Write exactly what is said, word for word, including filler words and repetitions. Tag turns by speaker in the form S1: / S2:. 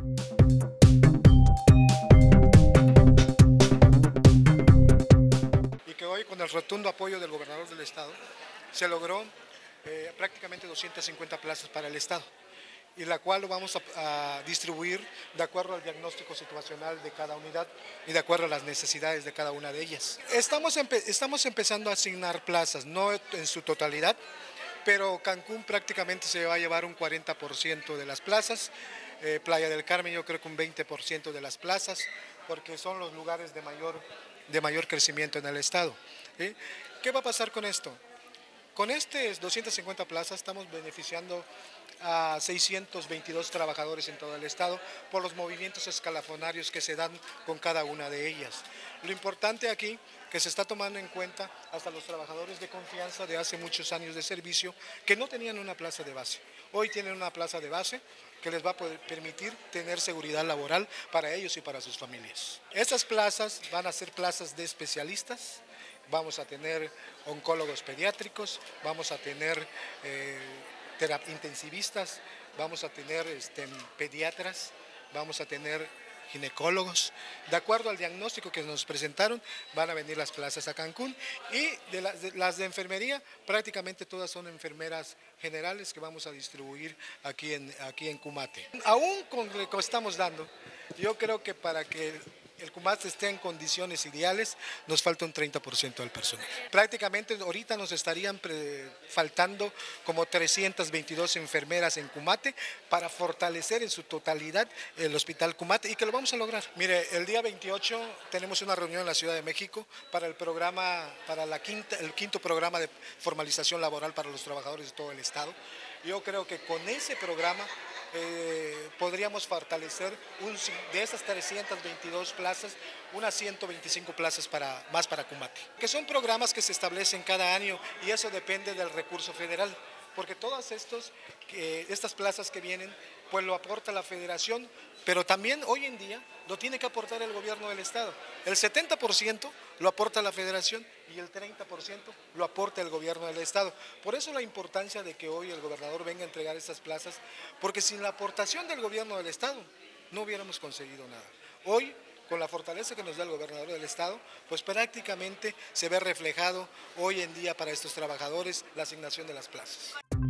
S1: Y que hoy, con el rotundo apoyo del gobernador del estado, se logró eh, prácticamente doscientas cincuenta plazas para el estado, y la cual lo vamos a, a distribuir de acuerdo al diagnóstico situacional de cada unidad y de acuerdo a las necesidades de cada una de ellas. Estamos, empe estamos empezando a asignar plazas, no en su totalidad, pero Cancún prácticamente se va a llevar un cuarenta por ciento de las plazas, eh, Playa del Carmen yo creo que un veinte por ciento de las plazas, porque son los lugares de mayor, de mayor crecimiento en el estado. ¿Sí? ¿Qué va a pasar con esto? Con estas doscientas cincuenta plazas estamos beneficiando a seiscientos veintidós trabajadores en todo el estado por los movimientos escalafonarios que se dan con cada una de ellas. Lo importante aquí que se está tomando en cuenta hasta los trabajadores de confianza de hace muchos años de servicio que no tenían una plaza de base. Hoy tienen una plaza de base que les va a poder permitir tener seguridad laboral para ellos y para sus familias. Estas plazas van a ser plazas de especialistas. Vamos a tener oncólogos pediátricos, vamos a tener eh, intensivistas, vamos a tener este, pediatras, vamos a tener ginecólogos. De acuerdo al diagnóstico que nos presentaron, van a venir las plazas a Cancún, y de las, de las de enfermería, prácticamente todas son enfermeras generales que vamos a distribuir aquí en, aquí en Cumate. Aún con lo que estamos dando, yo creo que para que el Cumate esté en condiciones ideales, nos falta un treinta por ciento del personal. Prácticamente ahorita nos estarían faltando como trescientas veintidós enfermeras en Cumate para fortalecer en su totalidad el Hospital Cumate, y que lo vamos a lograr. Mire, el día veintiocho tenemos una reunión en la Ciudad de México para el programa, para la quinta, el quinto programa de formalización laboral para los trabajadores de todo el estado. Yo creo que con ese programa eh, podríamos fortalecer un, de esas trescientas veintidós plazas, unas ciento veinticinco plazas para, más para Cumate. Que son programas que se establecen cada año, y eso depende del recurso federal, porque todas estos, eh, estas plazas que vienen, pues lo aporta la federación, pero también hoy en día lo tiene que aportar el gobierno del estado. El setenta por ciento lo aporta la federación y el treinta por ciento lo aporta el gobierno del estado. Por eso la importancia de que hoy el gobernador venga a entregar estas plazas, porque sin la aportación del gobierno del estado no hubiéramos conseguido nada. Hoy, con la fortaleza que nos da el gobernador del estado, pues prácticamente se ve reflejado hoy en día para estos trabajadores la asignación de las plazas.